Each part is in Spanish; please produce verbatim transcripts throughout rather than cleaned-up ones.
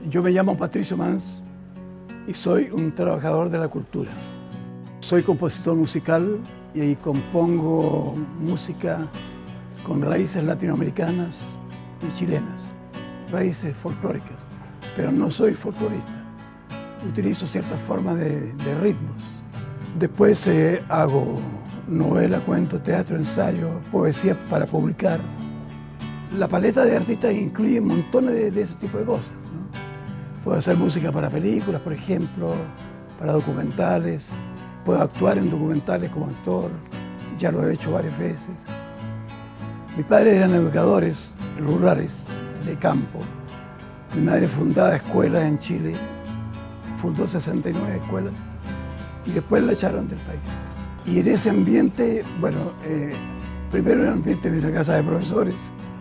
Yo me llamo Patricio Mans y soy un trabajador de la cultura. Soy compositor musical y ahí compongo música con raíces latinoamericanas y chilenas, raíces folclóricas, pero no soy folclorista. Utilizo ciertas formas de, de ritmos. Después eh, hago novela, cuento, teatro, ensayo, poesía para publicar. La paleta de artistas incluye montones de, de ese tipo de cosas, ¿no? Puedo hacer música para películas, por ejemplo, para documentales. Puedo actuar en documentales como actor, ya lo he hecho varias veces. Mis padres eran educadores rurales de campo. Mi madre fundaba escuelas en Chile, fundó sesenta y nueve escuelas y después la echaron del país. Y en ese ambiente, bueno, eh, primero era el ambiente de una casa de profesores,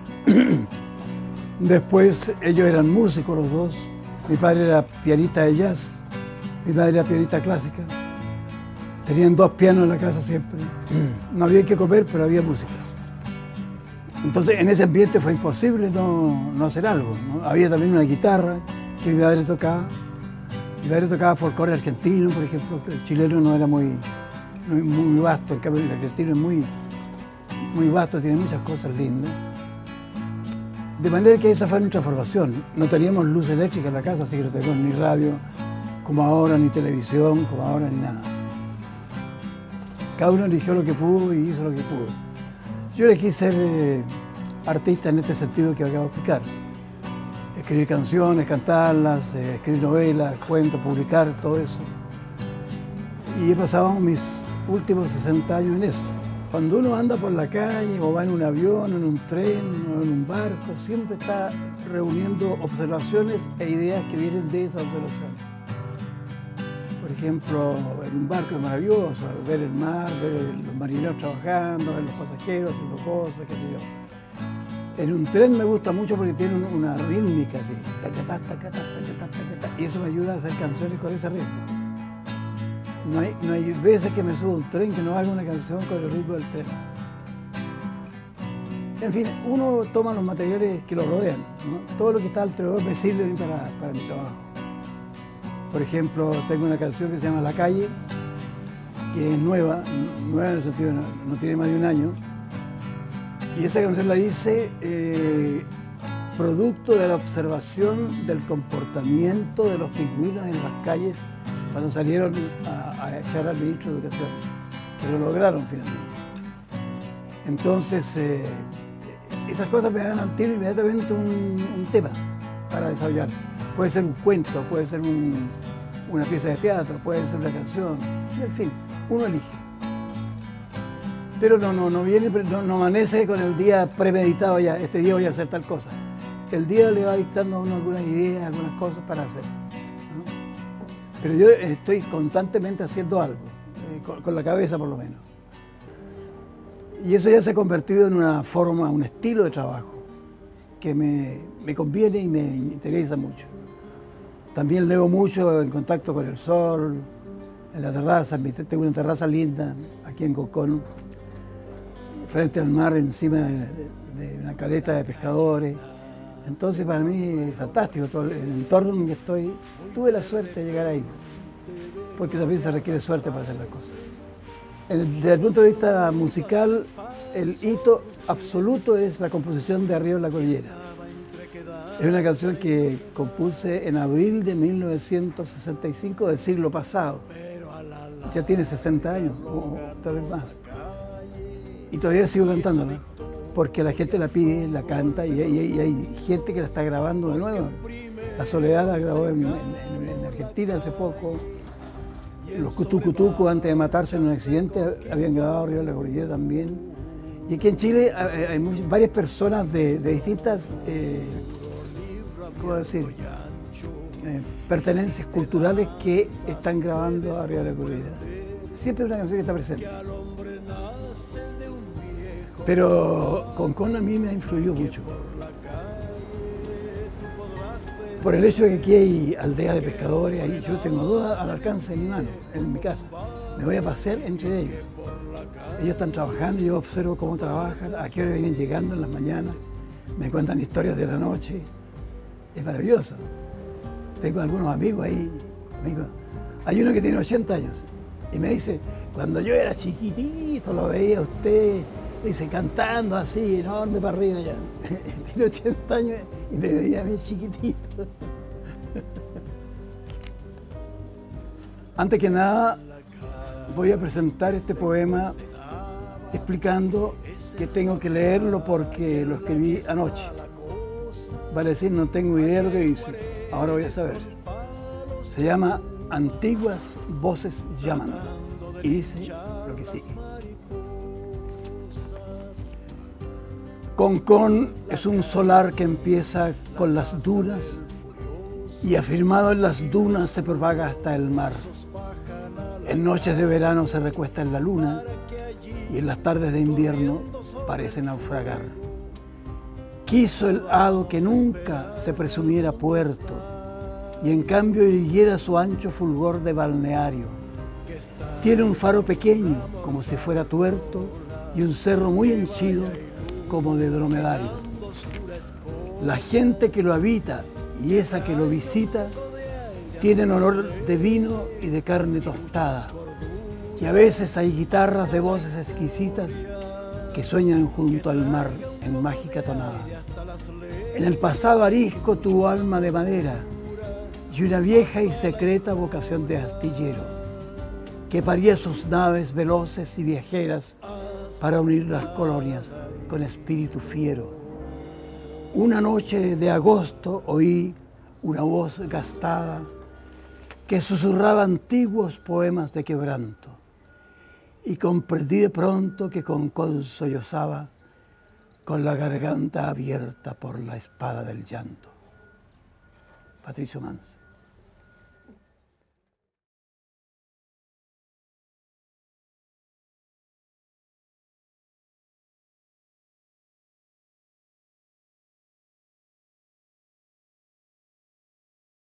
después ellos eran músicos los dos. Mi padre era pianista de jazz, mi madre era pianista clásica. Tenían dos pianos en la casa siempre. No había que comer, pero había música. Entonces, en ese ambiente fue imposible no, no hacer algo, ¿no? Había también una guitarra que mi madre tocaba. Mi madre tocaba folclore argentino, por ejemplo. El chileno no era muy, muy, muy vasto, en cambio el argentino es muy, muy vasto, tiene muchas cosas lindas. De manera que esa fue nuestra formación. No teníamos luz eléctrica en la casa, así que no teníamos ni radio como ahora, ni televisión como ahora, ni nada. Cada uno eligió lo que pudo y hizo lo que pudo. Yo elegí ser eh, artista en este sentido que acabo de explicar. Escribir canciones, cantarlas, eh, escribir novelas, cuentos, publicar, todo eso. Y he pasado mis últimos sesenta años en eso. Cuando uno anda por la calle o va en un avión, en un tren o en un barco, siempre está reuniendo observaciones e ideas que vienen de esas observaciones. Por ejemplo, en un barco es maravilloso, ver el mar, ver los marineros trabajando, ver los pasajeros haciendo cosas, qué sé yo. En un tren me gusta mucho porque tiene una rítmica así, tacatá, tacatá, tacatá, tacatá, y eso me ayuda a hacer canciones con ese ritmo. No hay, no hay veces que me subo a un tren que no haga una canción con el ritmo del tren. En fin, uno toma los materiales que lo rodean, ¿no? Todo lo que está alrededor me sirve para, para mi trabajo. Por ejemplo, tengo una canción que se llama La Calle, que es nueva, nueva en el sentido de no, no tiene más de un año. Y esa canción la hice eh, producto de la observación del comportamiento de los pingüinos en las calles cuando salieron a, a echar al ministro de Educación, que lo lograron finalmente. Entonces, eh, esas cosas me dan al tiro inmediatamente un, un tema para desarrollar. Puede ser un cuento, puede ser un, una pieza de teatro, puede ser una canción, en fin, uno elige. Pero no, no, no viene, no, no amanece con el día premeditado ya, este día voy a hacer tal cosa. El día le va dictando a uno algunas ideas, algunas cosas para hacer, ¿no? Pero yo estoy constantemente haciendo algo, eh, con, con la cabeza por lo menos. Y eso ya se ha convertido en una forma, un estilo de trabajo que me, me conviene y me interesa mucho. También leo mucho en contacto con el sol, en la terraza. Tengo una terraza linda aquí en Concón, frente al mar, encima de, de, de una caleta de pescadores. Entonces para mí es fantástico todo el entorno en que estoy. Tuve la suerte de llegar ahí, porque también se requiere suerte para hacer las cosas. El, desde el punto de vista musical, el hito absoluto es la composición de Arriba en la Cordillera. Es una canción que compuse en abril de mil novecientos sesenta y cinco del siglo pasado. Ya tiene sesenta años, o tal vez más. Y todavía sigo cantándola, porque la gente la pide, la canta, y, y, y hay gente que la está grabando de nuevo. La Soledad la grabó en, en, en Argentina hace poco. Los Cutucutucos, antes de matarse en un accidente, habían grabado Arriba de la Cordillera también. Y aquí en Chile hay, hay muchas, varias personas de, de distintas, eh, ¿cómo decir?, eh, pertenencias culturales que están grabando Arriba de la Cordillera. Siempre es una canción que está presente. Pero Concón a mí me ha influido mucho. Por el hecho de que aquí hay aldeas de pescadores, ahí yo tengo dos al alcance de mi mano, en mi casa. Me voy a pasear entre ellos. Ellos están trabajando, yo observo cómo trabajan, a qué hora vienen llegando en las mañanas, me cuentan historias de la noche. Es maravilloso. tengo algunos amigos ahí, amigos. Hay uno que tiene ochenta años y me dice, cuando yo era chiquitito lo veía a usted, dice, cantando así, enorme para arriba ya. Tiene ochenta años y me veía a mí chiquitito. Antes que nada, voy a presentar este poema explicando que tengo que leerlo porque lo escribí anoche. Vale decir, no tengo idea de lo que dice, ahora voy a saber. Se llama Antiguas Voces Llaman y dice lo que sigue. Concón es un solar que empieza con las dunas y afirmado en las dunas se propaga hasta el mar. En noches de verano se recuesta en la luna y en las tardes de invierno parece naufragar. Quiso el hado que nunca se presumiera puerto y en cambio irguiera su ancho fulgor de balneario. Tiene un faro pequeño como si fuera tuerto y un cerro muy henchido como de dromedario. La gente que lo habita y esa que lo visita tienen olor de vino y de carne tostada, y a veces hay guitarras de voces exquisitas que sueñan junto al mar en mágica tonada. En el pasado arisco tuvo alma de madera y una vieja y secreta vocación de astillero, que paría sus naves veloces y viajeras para unir las colonias con espíritu fiero. Una noche de agosto oí una voz gastada que susurraba antiguos poemas de quebranto y comprendí de pronto que Concón sollozaba con la garganta abierta por la espada del llanto. Patricio Mans.